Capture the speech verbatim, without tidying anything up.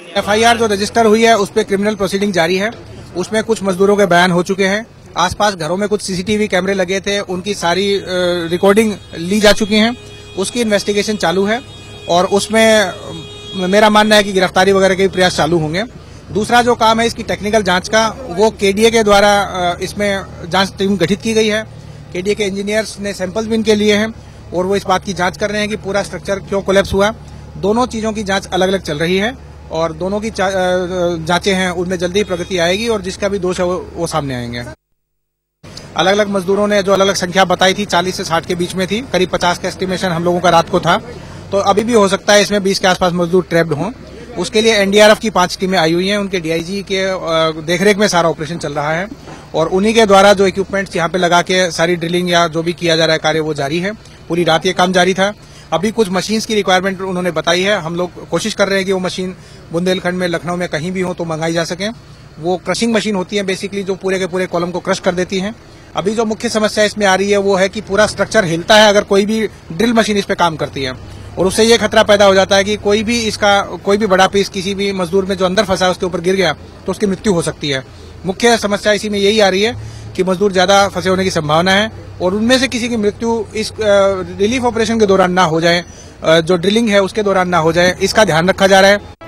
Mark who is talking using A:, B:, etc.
A: F I R जो register हुई है उस पर क्रिमिनल प्रोसीडिंग जारी है। उसमें कुछ मजदूरों के बयान हो चुके हैं। आसपास घरों में कुछ सी सी टी वी कैमरे लगे थे, उनकी सारी रिकॉर्डिंग ली जा चुकी है। उसकी इन्वेस्टिगेशन चालू है और उसमें मेरा मानना है कि गिरफ्तारी वगैरह के भी प्रयास चालू होंगे। दूसरा जो काम है इसकी टेक्निकल जांच का, वो के डी ए के द्वारा इसमें जांच टीम गठित की गई है। के डी ए के इंजीनियर्स ने सैंपल्स भी इनके लिए हैं और वो इस बात की जांच कर रहे हैं कि पूरा स्ट्रक्चर क्यों कोलैप्स हुआ। दोनों चीजों की जांच अलग अलग चल रही है और दोनों की जांचें हैं, उनमें जल्दी प्रगति आएगी और जिसका भी दोष है वो, वो सामने आएंगे। अलग अलग मजदूरों ने जो अलग अलग संख्या बताई थी, चालीस से साठ के बीच में थी, करीब पचास का एस्टिमेशन हम लोगों का रात को था। तो अभी भी हो सकता है इसमें बीस के आसपास मजदूर ट्रैप्ड हों। उसके लिए एन डी आर एफ की पांच टीमें आई हुई हैं, उनके डी आई जी के देखरेख में सारा ऑपरेशन चल रहा है और उन्हीं के द्वारा जो इक्विपमेंट्स यहाँ पे लगा के सारी ड्रिलिंग या जो भी किया जा रहा है कार्य वो जारी है। पूरी रात ये काम जारी था। अभी कुछ मशीन्स की रिक्वायरमेंट उन्होंने बताई है। हम लोग कोशिश कर रहे हैं कि वो मशीन बुंदेलखंड में, लखनऊ में कहीं भी हो तो मंगाई जा सके। वो क्रशिंग मशीन होती है बेसिकली, जो पूरे के पूरे कॉलम को क्रश कर देती हैं। अभी जो मुख्य समस्या इसमें आ रही है वो है कि पूरा स्ट्रक्चर हिलता है अगर कोई भी ड्रिल मशीन इस पे काम करती है और उससे ये खतरा पैदा हो जाता है कि कोई भी इसका कोई भी बड़ा पीस किसी भी मजदूर में जो अंदर फंसा है उसके ऊपर गिर गया तो उसकी मृत्यु हो सकती है। मुख्य समस्या इसी में यही आ रही है कि मजदूर ज्यादा फंसे होने की संभावना है और उनमें से किसी की मृत्यु इस रिलीफ ऑपरेशन के दौरान ना हो जाए, जो ड्रिलिंग है उसके दौरान ना हो जाए, इसका ध्यान रखा जा रहा है।